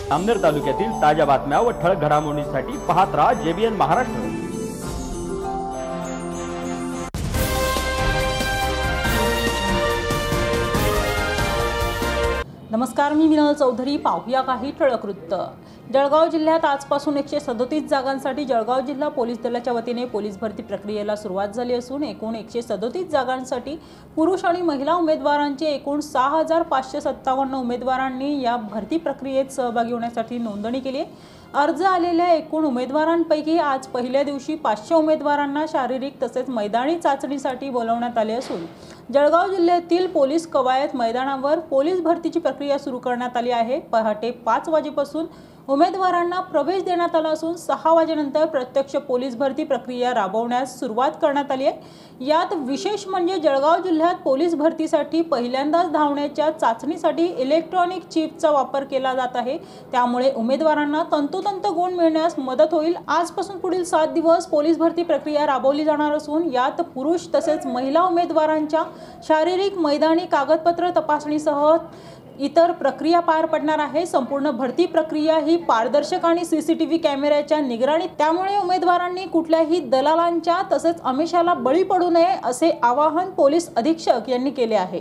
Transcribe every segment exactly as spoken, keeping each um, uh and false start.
अमनेर तालुक्यातील ताज्या बातम्या व ठळक घडामोडींसाठी पाहत राहा जेबीएन महाराष्ट्र। नमस्कार, मी विनल चौधरी। पाहूया काही ठळक वृत्त। जळगाव जिल्ह्यात आजपासून एकशे सदोतीस जागांसाठी जळगाव जिल्हा पोलीस दलाच्या वतीने पोलीस भरती प्रक्रियेला सुरुवात झाली असून एकूण एकशे सदोतीस जागांसाठी पुरुष आणि महिला उमेदवारांचे एकूण सहा हजार पाचशे सत्तावन्न उमेदवारांनी या भरती प्रक्रियेत सहभागी होण्यासाठी नोंदणी केली आहे। अर्ज आलेल्या एकूण उमेदवारांपैकी आज पहिल्या दिवशी पाचशे उमेदवारांना शारीरिक तसेच मैदानी चाचणीसाठी बोलावण्यात आले असून जळगाव जिल्ह्यातील पोलीस कवायत मैदानावर पोलीस भरतीची प्रक्रिया सुरू करण्यात आली आहे। पहाटे पाच वाजेपासून उमेदवारांना प्रवेश देण्यात आला असून सहा वाजेनंतर प्रत्यक्ष पोलीस भरती प्रक्रिया राबवण्यास सुरुवात करण्यात आली आहे। यात विशेष म्हणजे जळगाव जिल्ह्यात पोलीस भरतीसाठी पहिल्यांदाच धावण्याच्या चाचणीसाठी इलेक्ट्रॉनिक चिपचा वापर केला जात आहे, त्यामुळे उमेदवारांना तंतोतंत गुण मिळण्यास मदत होईल। आजपासून पुढील सात दिवस पोलीस भरती प्रक्रिया राबवली जाणार असून यात पुरुष तसेच महिला उमेदवारांच्या शारीरिक मैदानी कागदपत्र तपासणीसह इतर प्रक्रिया पार पडणार आहे। संपूर्ण भरती प्रक्रिया ही पारदर्शक आणि सीसीटीव्ही कॅमेऱ्याच्या निगराणीत, त्यामुळे उमेदवारांनी कुठल्याही दलालांच्या तसेच आमिषाला बळी पडू नये असे आवाहन पोलीस अधीक्षक यांनी केले आहे।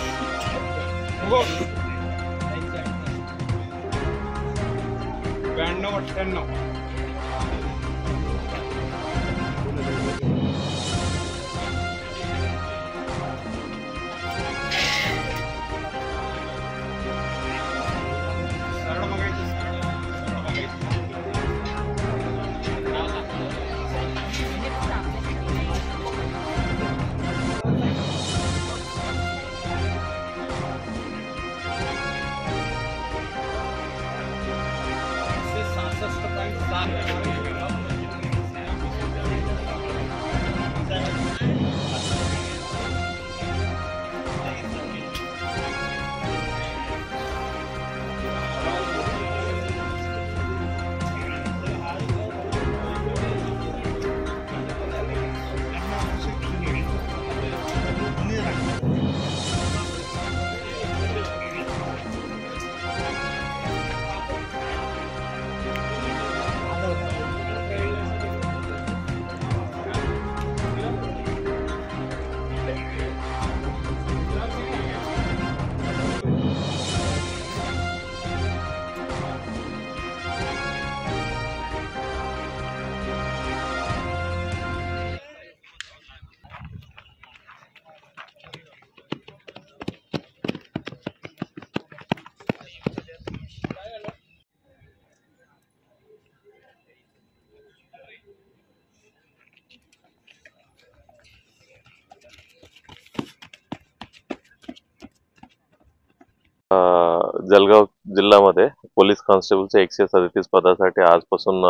जळगाव जिल्ह्यामध्ये पोलीस कॉन्स्टेबलच्या एकशे सदतीस पदासाठी आजपासून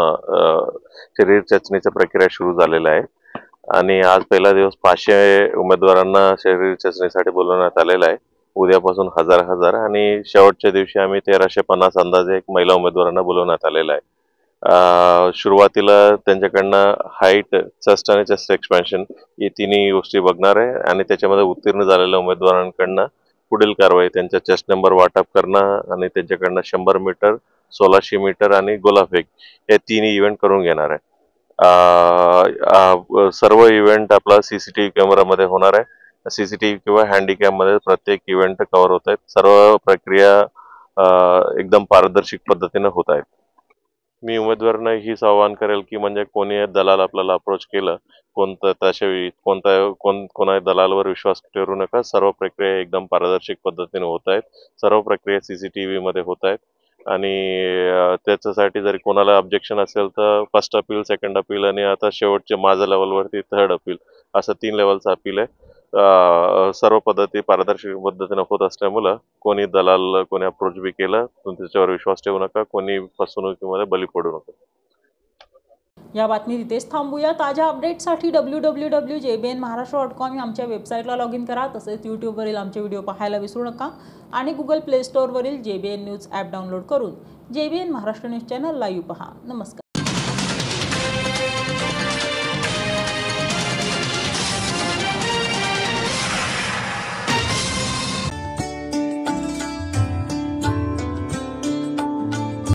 शरीर चाचणीची प्रक्रिया सुरू झालेली आहे आणि आज पहिला दिवस पाचशे उमेदवारांना शरीर चाचणीसाठी बोलवण्यात आलेला आहे। उद्यापासून हजार हजार आणि शेवटच्या दिवशी आम्ही तेराशे पन्नास अंदाजे एक महिला उमेदवारांना बोलवण्यात आलेला आहे। सुरुवातीला त्यांच्याकडनं हाईट, चेस्ट आणि चेस्ट एक्सपेन्शन ही तिन्ही गोष्टी बघणार आहे आणि त्याच्यामध्ये उत्तीर्ण झालेल्या उमेदवारांकडनं पुढील कारवाई त्यांच्या चेस्ट नंबर वाटप करणं आणि त्यांच्याकडनं शंभर मीटर, सोळाशे मीटर आणि गोलाफेक हे तिन्ही इव्हेंट करून घेणार आहे। सर्व इव्हेंट आपला सीसीटीव्ही कॅमेरामध्ये होणार आहे। सीसीटीव्ही किंवा हँडीकॅम मध्ये प्रत्येक इव्हेंट कव्हर होत आहेत। सर्व प्रक्रिया एकदम पारदर्शक पद्धतीने होत आहेत। मी उमेदवारांना हीच आवाहन करेल की म्हणजे कोणी दलाल आपल्याला अप्रोच केलं, कोणतं तशावेळी कोणता कोण कोणा दलालवर विश्वास ठेवू नका। सर्व प्रक्रिया एकदम पारदर्शक पद्धतीने होत आहेत। सर्व प्रक्रिया सीसीटीव्ही मध्ये होत आहेत आणि त्याच्यासाठी जरी कोणाला ऑब्जेक्शन असेल तर फर्स्ट अपील, सेकंड अपील आणि आता शेवटचे माझ्या लेवलवरती थर्ड अपील असं तीन लेवलचं अपील आहे। सर्व पद्धती पारदर्शक पद्धतीने होत असल्यामुळे कोणी दलाल कोणी अप्रोच बी केलं त्याच्यावर विश्वास ठेवू नका, कोणी फसवणुकीमध्ये बळी पडू नका। या बातमी इथेच थांबूया। ताज्या अपडेटसाठी W W W dot J B N Maharashtra dot com आमच्या वेबसाईटला लॉग इन करा। तसेच यूट्यूबवरील आमचे व्हिडिओ पाहायला विसरू नका आणि गुगल प्ले स्टोअरवरील J B N news app download करून J B N Maharashtra news channel live पहा। नमस्कार।